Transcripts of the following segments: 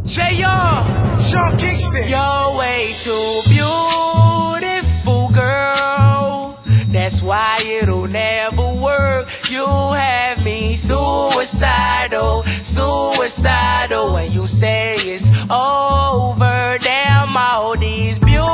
J.R. Sean Kingston. You're way too beautiful, girl. That's why it'll never work. You have me suicidal, suicidal. When you say it's over, damn all these beautiful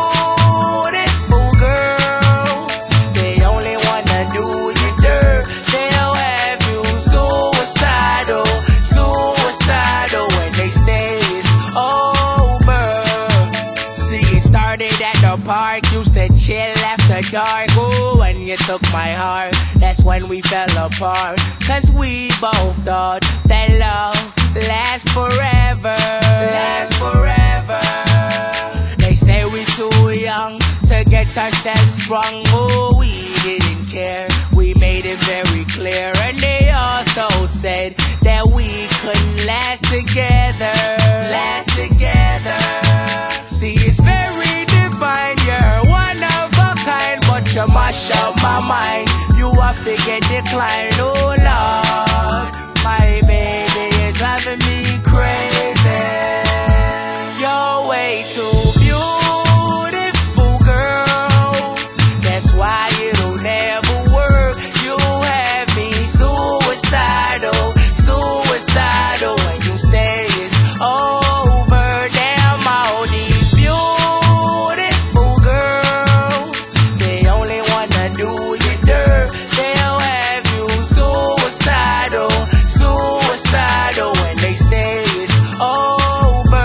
girls, they only wanna do you dirt. They'll have you suicidal, suicidal. When they say it's over. See, it started at the park, used to chill after dark. Ooh, when you took my heart, that's when we fell apart. Cause we both thought that love lasts forever, lasts forever. They say we too young to get ourselves strong. Oh, we didn't care, we made it very clear. And they also said that we couldn't last together, last together. See, it's very divine, you're one of a kind, but you mash up my mind. You have to get declined, oh Lord. My baby is driving me crazy. You're way too beautiful, girl. That's why it'll never work. You have me suicidal, suicidal. When you say it's over, damn all these beautiful girls, they only wanna do you dirt. They'll have you suicidal, suicidal. When they say it's over.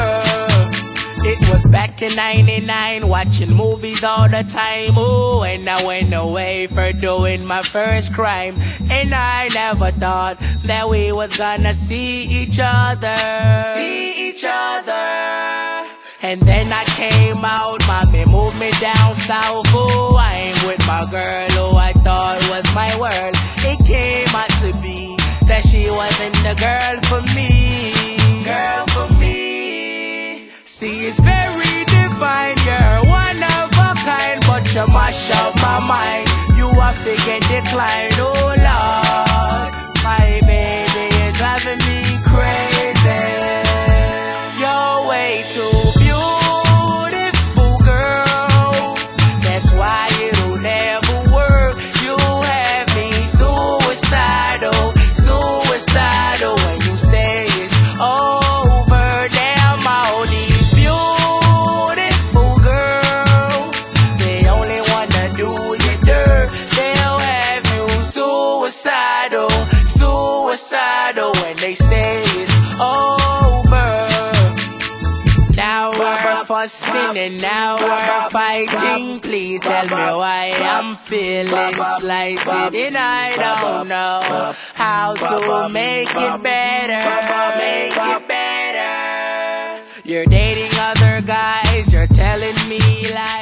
It was back in '99, watching movies all the time. Ooh, and I went away for doing my first crime. And I never thought that we was gonna see each other, see each other. And then I came out, mommy moved me down south. Ooh, I ain't with my girl who I thought was my world. It came out to be that she wasn't the girl for me, girl for me. See, it's very divine, you're one of a kind, but you mash up my mind. You have to get declined, oh Lord. My baby is driving me crazy. You're way too beautiful, girl. That's why it'll never work. You have me suicidal, suicidal. When you say it's over, damn all these beautiful girls, they only wanna do you dirt. They'll have you suicidal, suicidal. When they say it's over. Now we're fussing and now we're fighting. Please tell me why I'm feeling slighted. And I don't know how to make it better, make it better. You're dating other guys, you're telling me lies.